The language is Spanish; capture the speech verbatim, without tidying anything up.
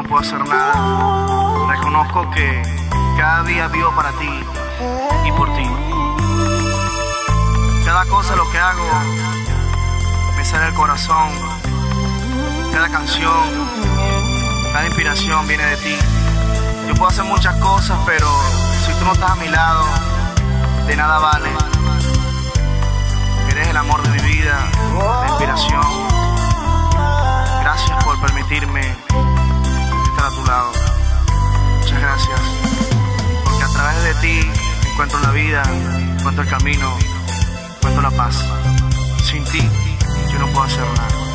no puedo hacer nada. Reconozco que cada día vivo para ti y por ti. Cada cosa lo que hago me sale del corazón. Cada canción, cada inspiración viene de ti. Yo puedo hacer muchas cosas, pero si tú no estás a mi lado, de nada vale. Eres el amor de mi vida, la inspiración. Gracias por permitirme estar a tu lado. Muchas gracias. Porque a través de ti encuentro la vida, encuentro el camino, encuentro la paz. Sin ti yo no puedo hacer nada.